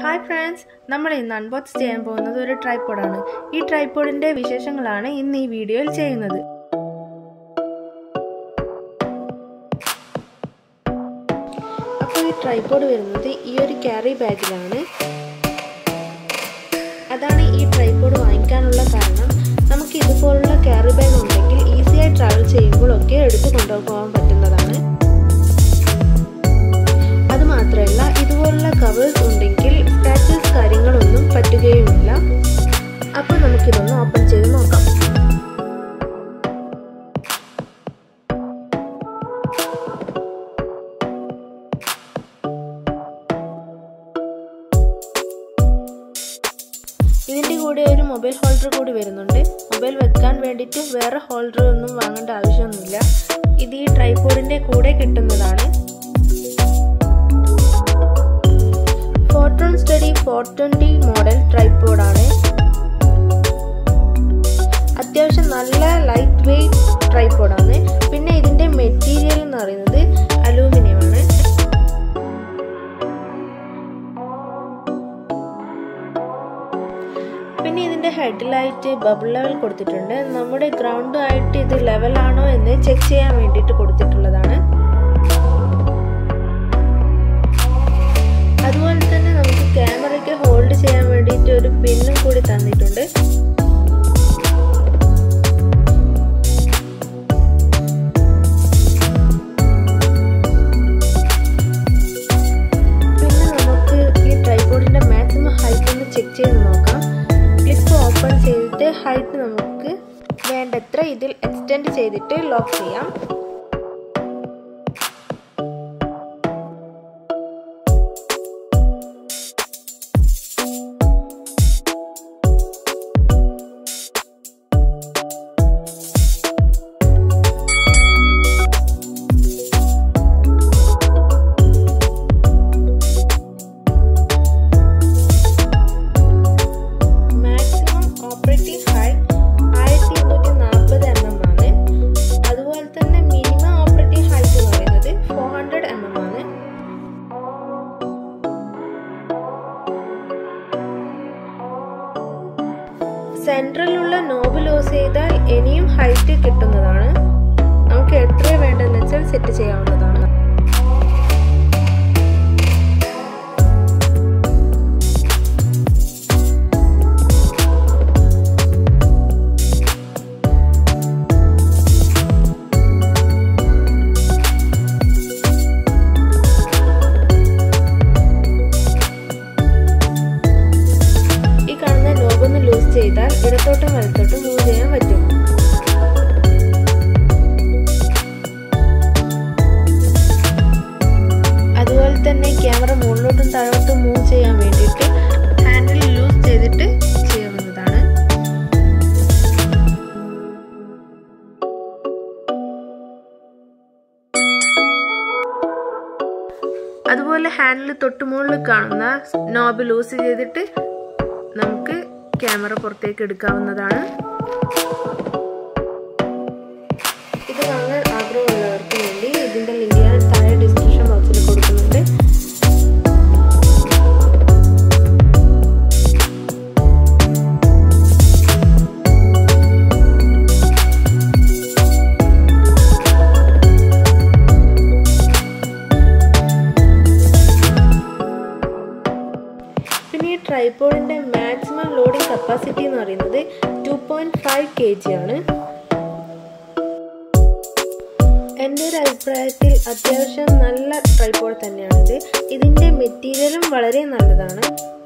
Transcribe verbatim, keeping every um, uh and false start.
Hi friends, നമ്മൾ ഇന്ന് unbox ചെയ്യാൻ പോകുന്നത് ഒരു ട്രൈപോഡ് ആണ്. ഈ ട്രൈപോഡിന്റെ വിശേഷങ്ങളാണ് ഇന്ന് ഈ വീഡിയോയിൽ ചെയ്യുന്നത്. അപ്പോൾ ഈ ട്രൈപോഡ് വരുന്നത് ഈ ഒരു ക്യാരി ബാഗിലാണ്. അതാണ് ഈ ട്രൈപോഡ് വാങ്ങിക്കാനുള്ള കാരണം. നമുക്ക് ഇതുപോലുള്ള ക്യാരി ബാഗ് ഉണ്ടെങ്കിൽ ഈസിയായി ട്രാവൽ ചെയ്യുമ്പോഴൊക്കെ എടുത്തു കൊണ്ടുപോകാൻ പറ്റുന്നതാണ്. അതുമാത്രമല്ല ഇതുപോലുള്ള കവേഴ്സ് ഉണ്ടെങ്കിൽ സ്ക്രാച്ചസ് കാര്യങ്ങളൊന്നും പറ്റുകയുമില്ല. അപ്പോൾ നമുക്കിതൊന്ന് ഓപ്പൺ ചെയ്ത് നോക്കാം. ഇതിൻ്റെ കൂടെ ഒരു മൊബൈൽ ഹോൾഡർ കൂടി വരുന്നുണ്ട്. മൊബൈൽ വെക്കാൻ വേണ്ടിയിട്ട് വേറെ ഹോൾഡർ ഒന്നും വാങ്ങേണ്ട ആവശ്യമൊന്നുമില്ല. ഇത് ഈ ട്രൈപോഡിൻ്റെ കൂടെ കിട്ടുന്നതാണ്. Photron Stedy four twenty model tripod ആണ്. അത്യാവശ്യം നല്ല ലൈറ്റ് വെയ്റ്റ് ട്രൈപോഡ് ആണ്. പിന്നെ ഇതിന്റെ മെറ്റീരിയൽ എന്ന് പറയുന്നത് അലൂമിനിയം ആണ്. പിന്നെ ഇതിന്റെ ഹെഡിലായിട്ട് ബബിൾ ലെവൽ കൊടുത്തിട്ടുണ്ട്. നമ്മുടെ ഗ്രൗണ്ട് ആയിട്ട് ഇത് ലെവലാണോ എന്ന് ചെക്ക് ചെയ്യാൻ വേണ്ടിയിട്ട് കൊടുത്തിട്ടുള്ളതാണ്. അതുപോലെ തന്നെ നമുക്ക് ക്യാമറയ്ക്ക് ഹോൾഡ് ചെയ്യാൻ വേണ്ടിയിട്ട് ഒരു പിന്നും കൂടി തന്നിട്ടുണ്ട്. പിന്നെ നമുക്ക് ഈ ട്രൈപോഡിന്റെ മാക്സിമം ഹൈറ്റ് ഒന്ന് ചെക്ക് ചെയ്ത് നോക്കാം. ക്ലിപ്പ് ഓപ്പൺ ചെയ്തിട്ട് ഹൈറ്റ് നമുക്ക് വേണ്ടത്ര ഇതിൽ എക്സ്റ്റെൻഡ് ചെയ്തിട്ട് ലോക്ക് ചെയ്യാം. സെൻട്രലുള്ള നോബ് ലൂസ് ചെയ്താൽ ഇനിയും ഹൈറ്റ് കിട്ടുന്നതാണ്. നമുക്ക് എത്ര വേണ്ടെന്ന് വെച്ചാൽ സെറ്റ് ചെയ്യാവുന്നതാണ്. ചെയ്താൽ ഇടത്തോട്ടും വലത്തോട്ടും മൂവ് ചെയ്യാൻ പറ്റും. അതുപോലെ തന്നെ ക്യാമറ മുകളിലോട്ടും താഴോട്ടും മൂവ് ചെയ്യാൻ വേണ്ടിയിട്ട് ഹാൻഡിൽ ലൂസ് ചെയ്തിട്ട് ചെയ്യാവുന്നതാണ്. അതുപോലെ ഹാൻഡിൽ തൊട്ട് മുകളിൽ കാണുന്ന നോബ് ലൂസ് ചെയ്തിട്ട് നമുക്ക് ക്യാമറ പുറത്തേക്ക് എടുക്കാവുന്നതാണ്. ഇത് വാങ്ങാൻ ആഗ്രഹമുള്ളവർക്ക് വേണ്ടി ഇതിന്റെ ലിങ്ക് ഞാൻ താഴെ ഡിസ്ക്രിപ്ഷൻ ബോക്സിൽ കൊടുക്കുന്നുണ്ട്. പിന്നെ ഈ ട്രൈപോഡിന്റെ മാക്സിമം ലോഡിംഗ് കപ്പാസിറ്റി എന്ന് പറയുന്നത് two point five K G ആണ്. എൻ്റെ ഒരു അഭിപ്രായത്തിൽ അത്യാവശ്യം നല്ല ട്രൈപോഡ് തന്നെയാണിത്. ഇതിൻ്റെ മെറ്റീരിയലും വളരെ നല്ലതാണ്.